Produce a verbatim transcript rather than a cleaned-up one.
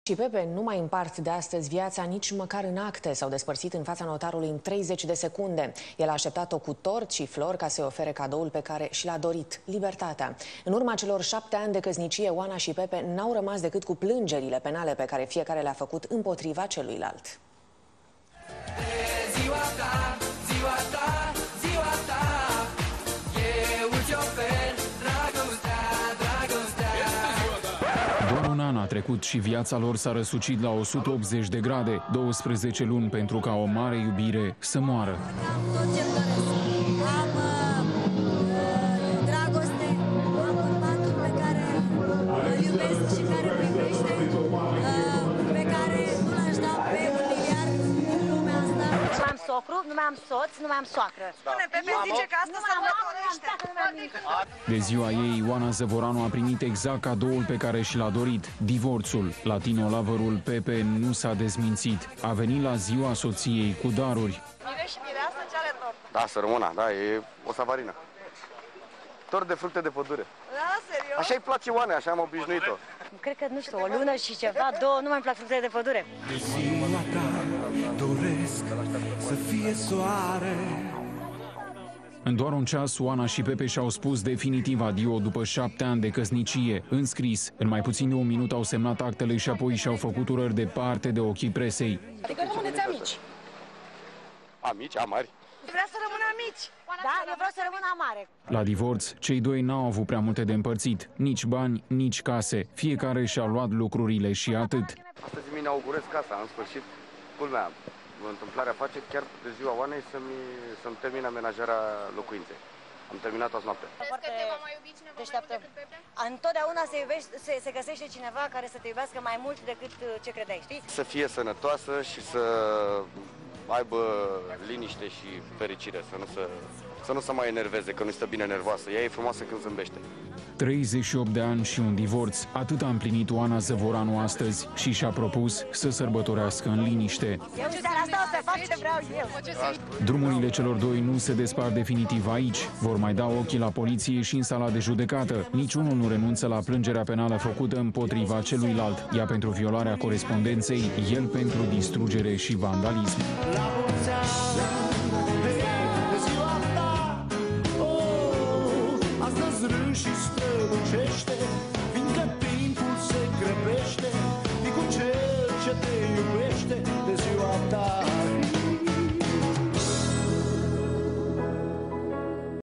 Și Pepe nu mai împart de astăzi viața nici măcar în acte. S-au despărțit în fața notarului în treizeci de secunde. El a așteptat-o cu tort și flori ca să-i ofere cadoul pe care și l-a dorit, libertatea. În urma celor șapte ani de căsnicie, Oana și Pepe n-au rămas decât cu plângerile penale pe care fiecare le-a făcut împotriva celuilalt. Ziua ta, ziua ta, ziua ta, eu îți ofer dragostea, dragostea. Doar un an a trecut și viața lor s-a răsucit la o sută optzeci de grade, douăsprezece luni pentru ca o mare iubire să moară. Tot ce-mi doresc. Am uh, dragoste, am bărbatul pe care îl iubesc și care mă iubește, uh, pe care nu l-aș da pe un miliard în lumea asta. Nu mai am socru, nu mai am soț, nu mai am soacră. Spune, Pepe zice că asta sărbătorește. De ziua ei, Oana Zăvoranu a primit exact cadoul pe care și l-a dorit, divorțul. Latino-loverul Pepe nu s-a dezmințit. A venit la ziua soției cu daruri. Mire și mireasă, ce are tort? Da, sărmâna, da, e o savarină. Tort de fructe de pădure. Da, serios? Așa îi place Oane, așa am obișnuit-o. Cred că, nu știu, o lună și ceva, două, nu mai-mi plac fructele de pădure. Ziua ta doresc să fie soare. În doar un ceas, Oana și Pepe și-au spus definitiv adio după șapte ani de căsnicie. În scris, în mai puțin de un minut au semnat actele și apoi și-au făcut urări departe de ochii presei. Adică rămâneți amici. Amici, amari. Vrea să rămână amici. Da, eu vreau să rămân amare. La divorț, cei doi n-au avut prea multe de împărțit. Nici bani, nici case. Fiecare și-a luat lucrurile și atât. Astăzi mi inaugurez casa, în sfârșit. Culmea, întâmplarea face chiar de ziua Oanei să-mi să-mi termin amenajarea locuinței. Am terminat azi noapte. Crezi că te va mai iubi cineva mai mult decât Pepe? Întotdeauna se, iubește, se, se găsește cineva care să te iubească mai mult decât ce credeai, știi? Să fie sănătoasă și să aibă liniște și fericire, să nu se, să nu se mai enerveze, că nu stă bine nervoasă. Ea e frumoasă când zâmbește. treizeci și opt de ani și un divorț. Atât a împlinit Oana Zăvoranu astăzi și și-a propus să sărbătorească în liniște. Eu seara asta o să fac ce vreau eu. Drumurile celor doi nu se despart definitiv aici. Vor mai da ochii la poliție și în sala de judecată. Niciunul nu renunță la plângerea penală făcută împotriva celuilalt. Ea pentru violarea corespondenței, el pentru distrugere și vandalism. La mulți ani, de ziua ta, oh, astăzi râși și